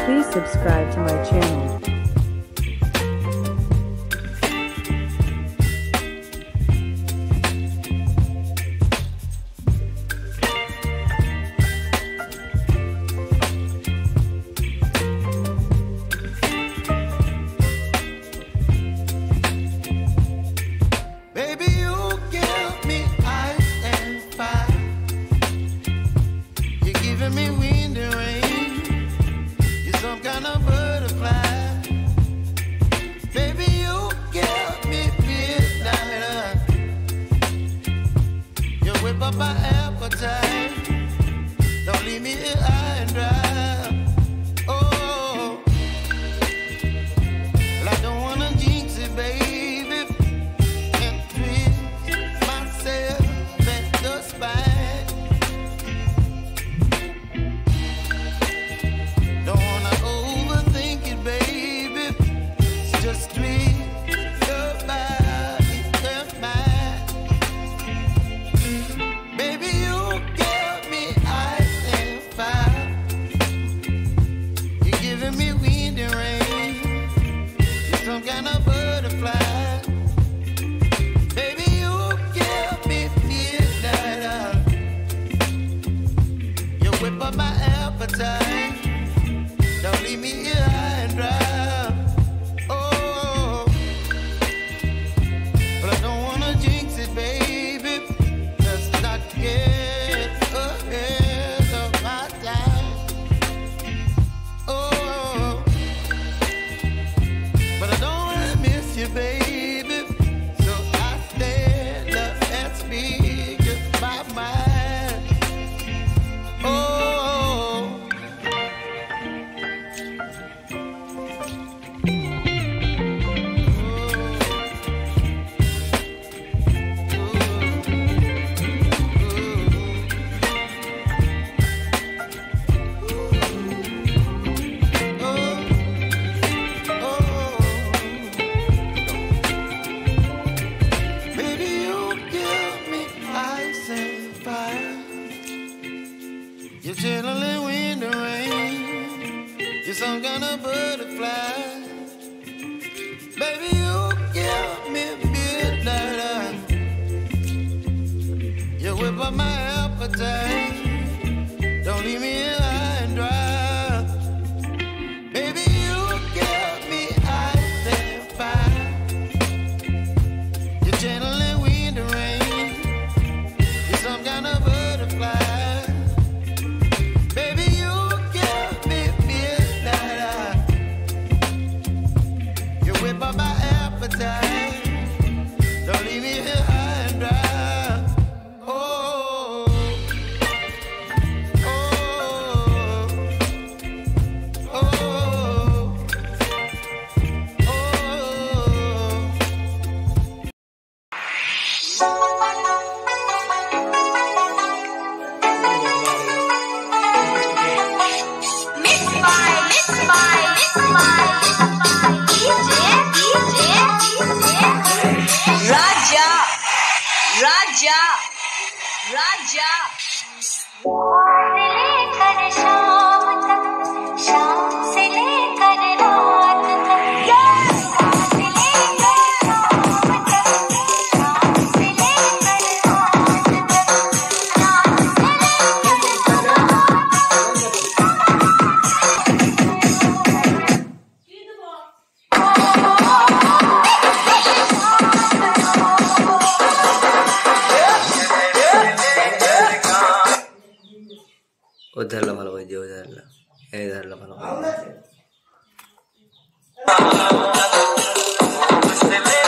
Please subscribe to my channel. My appetite, don't leave me here high and dry. Oh, well, I don't wanna jinx it, baby, and twist myself at the spine. Don't wanna overthink it, baby. It's just twist your body and mine. Don't leave me here high and dry. Oh, but I don't wanna jinx it, baby. Let's not get ahead of my time. Oh, but I don't wanna miss you, baby. So I stand up and speak just my mind. Oh. You're chilling in the rain. You're some kind of butterfly. Baby, you give me midnight. You whip up my appetite. Don't leave me here high and dry. Baby, you give me ice and fire. You're channeling wind and rain. You're some kind of butterfly. Don't leave me here high and dry. Oh, oh, oh, oh, राजा से लेकर शाम तक, शाम से लेकर रात तक, शाम से लेकर शाम तक, शाम से लेकर रात तक, रात से लेकर उधर ला भालो भाई उधर ला इधर ला भालो भाई